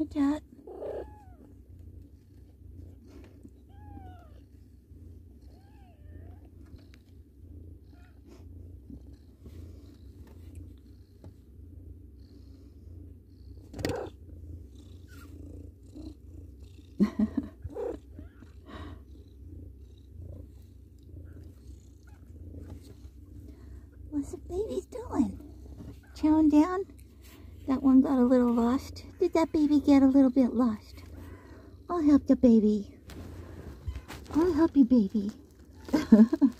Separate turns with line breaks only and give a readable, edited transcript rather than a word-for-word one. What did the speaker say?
Tat. What's the baby's doing? Chowing down? That one got a little lost. Did that baby get a little bit lost? I'll help the baby. I'll help you, baby.